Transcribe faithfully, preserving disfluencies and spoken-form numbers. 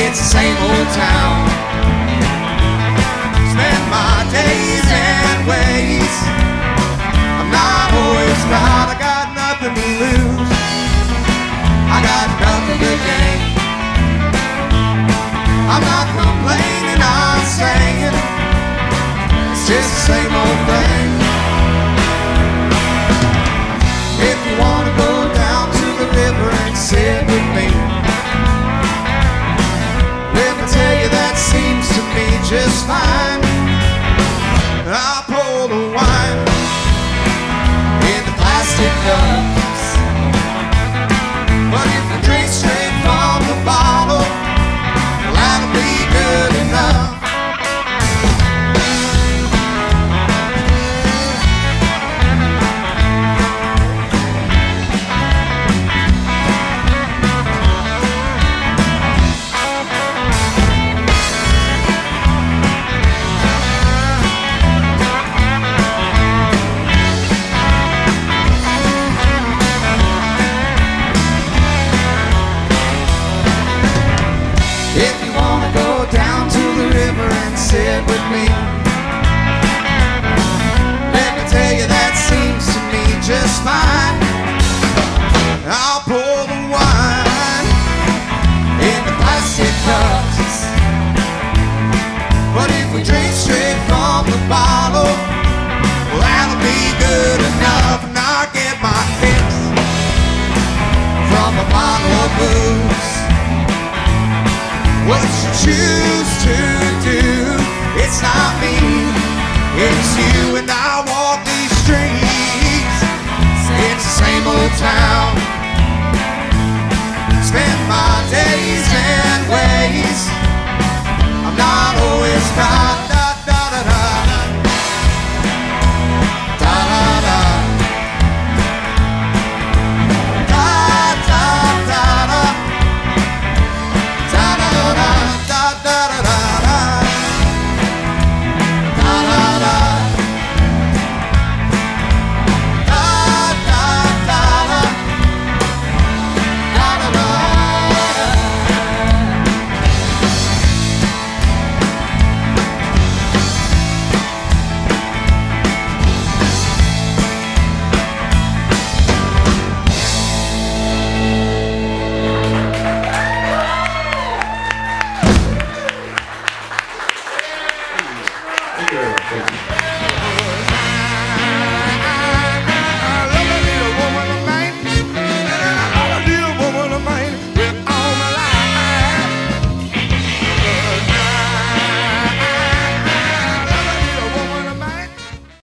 It's the same old town. Spend my days and ways. I'm not always proud. I got nothing to lose. I got nothing to gain. I'm not complaining, I'm saying it's just the same old thing. If you want to go down to the river and sit with me, let me tell you that seems to me just fine. I'll pour the wine in the plastic cups, but if you drink straight from the bottle, well, that'll be good enough. Sit with me. Let me tell you that seems to me just fine. I'll pour the wine in the plastic cups, but if we drink straight from the bottle, well, that'll be good enough. And I'll get my kicks from a bottle of booze. What you choose to do, it's not me, it's you. And I walk these streets, it's the same old town. Spend my days and ways. I'm not always proud. Da da da da da da da da da da da. Thank you.